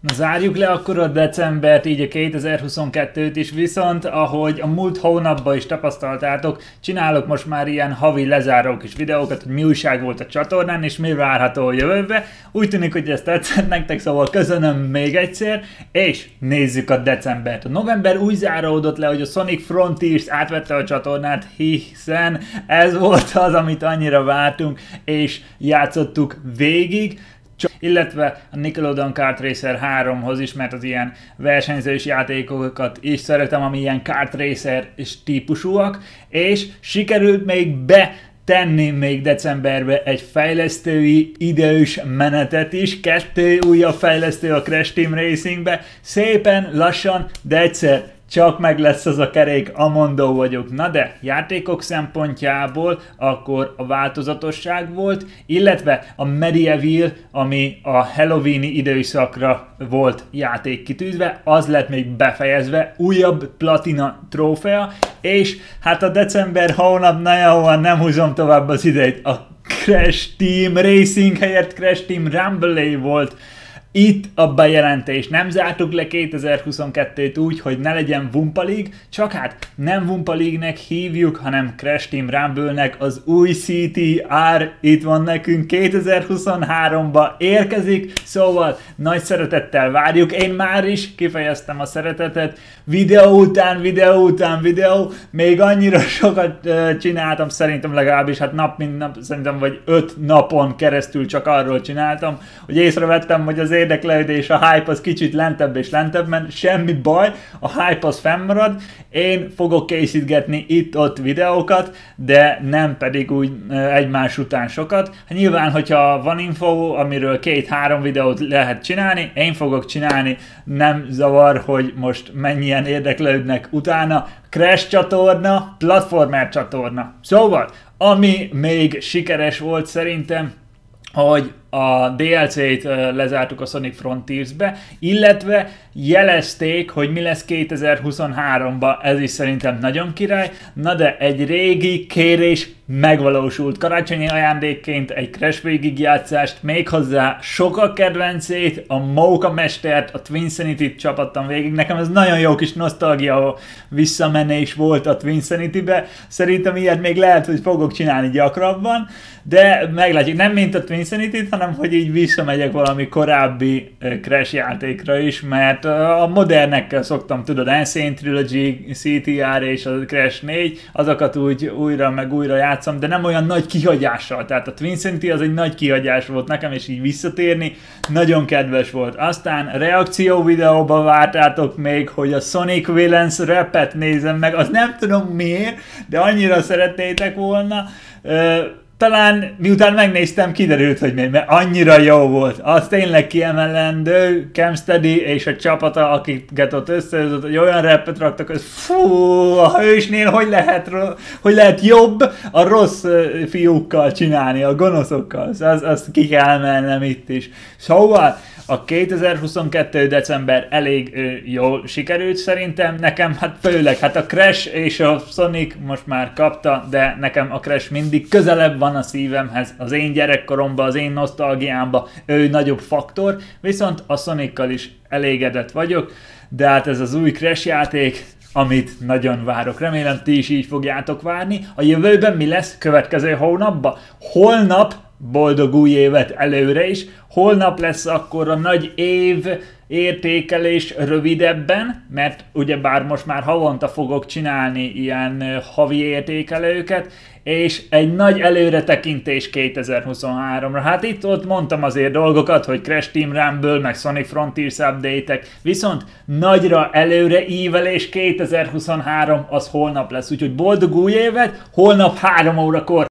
Zárjuk le akkor a decembert, így a 2022-t is, viszont ahogy a múlt hónapban is tapasztaltátok, csinálok most már ilyen havi lezáró kis videókat, hogy mi újság volt a csatornán, és mi várható a jövőbe. Úgy tűnik, hogy ezt tetszett nektek, szóval köszönöm még egyszer, és nézzük a decembert. A november úgy záródott le, hogy a Sonic Frontiers átvette a csatornát, hiszen ez volt az, amit annyira vártunk, és játszottuk végig. Illetve a Nickelodeon Kart Racer 3-hoz is, mert az ilyen versenyzős játékokat is szeretem, ami ilyen Kart Racer és típusúak, és sikerült még betenni még decemberbe egy fejlesztői idős menetet is, 2 újabb fejlesztő a Crash Team Racingbe, szépen lassan, de egyszer csak meg lesz az a kerék, amondó vagyok. Na de, játékok szempontjából akkor a változatosság volt, illetve a Medieval, ami a Halloweeni időszakra volt játék kitűzve, az lett még befejezve, újabb platina trófea, és hát a december hónap, na jó, nem húzom tovább az idejét, a Crash Team Racing helyett Crash Team Rumble volt itt a bejelentés. Nem zártuk le 2022-t úgy, hogy ne legyen Wumpa League, csak hát nem Wumpa League-nek hívjuk, hanem Crash Team Rumble-nek az új CTR itt van nekünk, 2023-ba érkezik, szóval nagy szeretettel várjuk. Én már is kifejeztem a szeretetet, videó után videó, még annyira sokat csináltam, szerintem legalábbis, hát nap mint nap, szerintem vagy 5 napon keresztül csak arról csináltam, hogy észrevettem, hogy az érdeklődés, a hype az kicsit lentebb és lentebb, mert semmi baj, a hype az fennmarad, én fogok készítgetni itt-ott videókat, de nem pedig úgy egymás után sokat. Nyilván, hogyha van info, amiről 2-3 videót lehet csinálni, én fogok csinálni, nem zavar, hogy most mennyien érdeklődnek utána. Crash csatorna, platformer csatorna. Szóval, ami még sikeres volt szerintem, hogy a DLC-t lezártuk a Sonic Frontiers-be, illetve jelezték, hogy mi lesz 2023-ban, ez is szerintem nagyon király, na de egy régi kérés megvalósult. Karácsonyi ajándékként egy Crash végigjátszást, méghozzá sokak kedvencét, a Móka mestert, a Twinsanity-t csapattam végig. Nekem ez nagyon jó kis nosztalgia visszamenés volt a Twinsanity-be. Szerintem ilyet még lehet, hogy fogok csinálni gyakrabban, de meglátjuk. Nem mint a Twinsanity-t, hanem hogy így visszamegyek valami korábbi Crash játékra is, mert a modernekkel szoktam, tudod, Insane Trilogy, CTR és a Crash 4, azokat úgy újra meg újra játszom, de nem olyan nagy kihagyással. Tehát a Twinsanity az egy nagy kihagyás volt nekem, és így visszatérni nagyon kedves volt. Aztán reakció videóban vártátok még, hogy a Sonic Villains rapet nézem meg, az nem tudom miért, de annyira szeretnétek volna. Talán miután megnéztem, kiderült, hogy miért, mert annyira jó volt. Az tényleg kiemelendő, Camsteady és a csapata, akiket ott összehozott, hogy olyan rappet raktak, hogy fú, a hősnél hogy lehet jobb a rossz fiúkkal csinálni, a gonoszokkal. Azt ki kell emelnem itt is. Szóval a 2022. december elég jól sikerült szerintem, nekem hát főleg, hát a Crash és a Sonic most már kapta, de nekem a Crash mindig közelebb van a szívemhez, az én gyerekkoromban, az én nosztalgiámban ő nagyobb faktor, viszont a Sonic-kal is elégedett vagyok, de hát ez az új Crash játék, amit nagyon várok. Remélem ti is így fogjátok várni. A jövőben mi lesz következő hónapban? Holnap, boldog új évet előre is, holnap lesz akkor a nagy év értékelés rövidebben, mert ugyebár most már havonta fogok csinálni ilyen havi értékelőket, és egy nagy előretekintés 2023-ra. Hát itt-ott mondtam azért dolgokat, hogy Crash Team Rumble, meg Sonic Frontiers update-ek, viszont nagyra előre ívelés 2023 az holnap lesz, úgyhogy boldog új évet, holnap 3 órakor